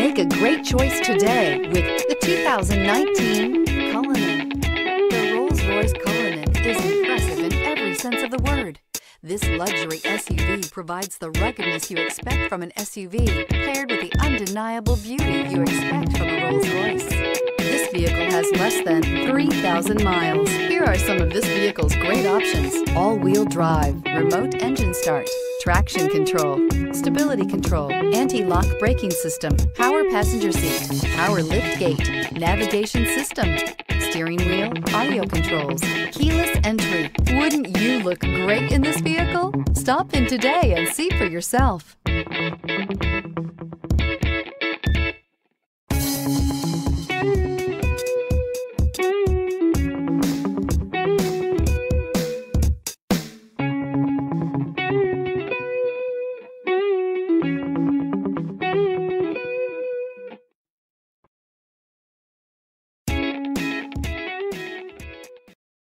Make a great choice today with the 2019 Cullinan. The Rolls-Royce Cullinan is impressive in every sense of the word. This luxury SUV provides the ruggedness you expect from an SUV, paired with the undeniable beauty you expect from a Rolls-Royce. This vehicle has less than 3,000 miles. Here are some of this vehicle's great options: all-wheel drive, remote engine start, traction control, stability control, anti-lock braking system, power passenger seat, power lift gate, navigation system, steering wheel audio controls, keyless entry. Wouldn't you look great in this vehicle? Stop in today and see for yourself.